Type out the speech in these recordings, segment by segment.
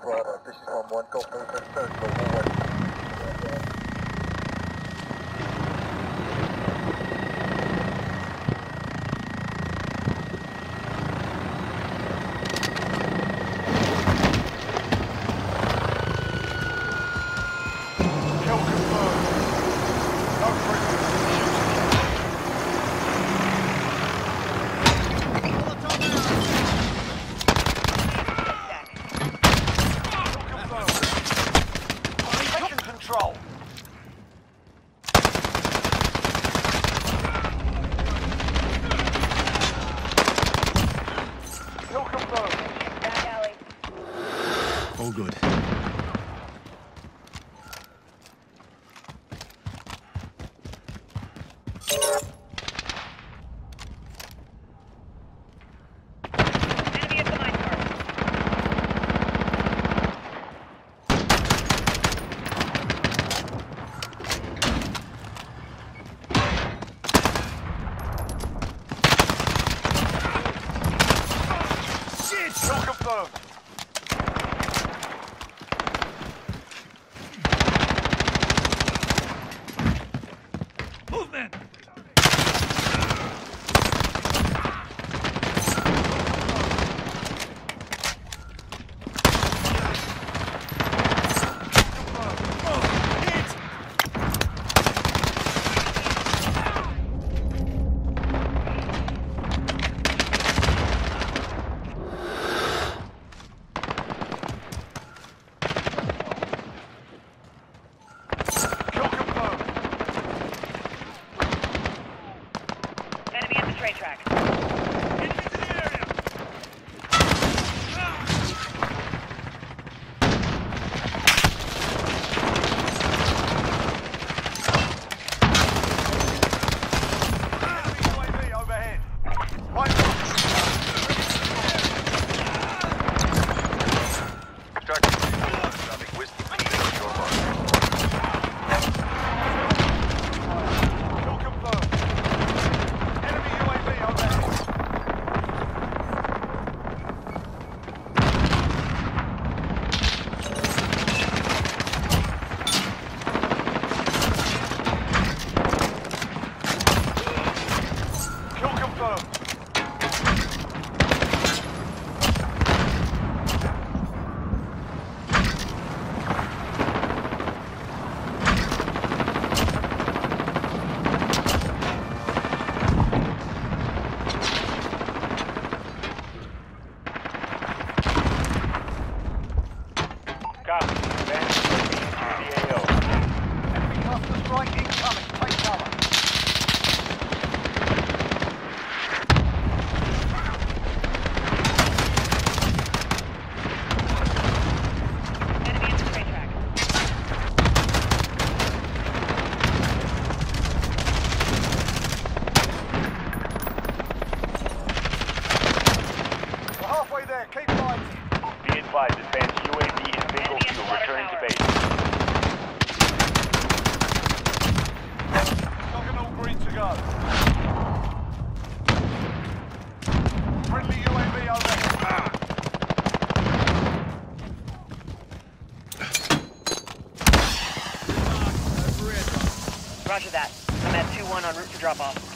Bravo, this is 1-1, got movement, third floor hallway. All good. Enemy at the mine park. Shit! Kill confirmed. Movement! Enemy at the train track. Keep fighting. Be advised, advanced UAV is bingo fuel. Returning to base. Looking all green to go. Friendly UAV overhead. Roger that. I'm at 2-1 en route for drop-off.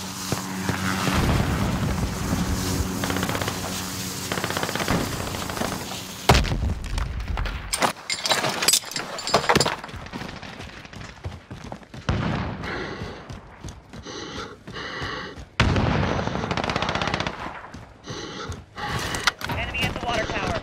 Enemy at the water tower.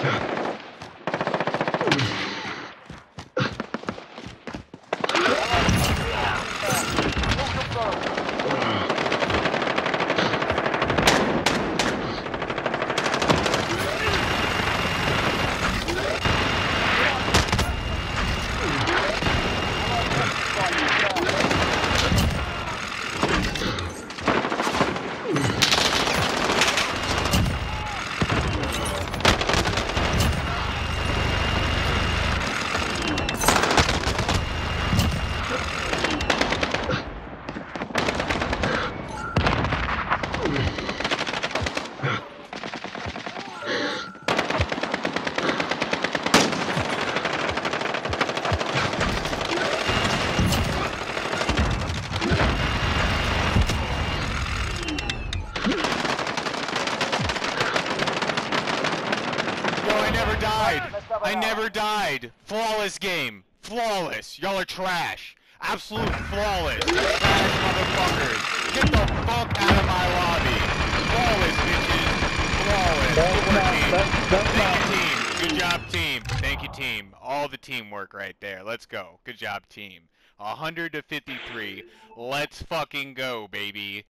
I never died. Flawless game. Flawless. Y'all are trash. Absolute flawless. Trash motherfuckers. Get the fuck out of my lobby. Flawless, bitches. Flawless. Good work, team. Thank you, team. Good job, team. Thank you, team. All the teamwork right there. Let's go. Good job, team. 100 to 53. Let's fucking go, baby.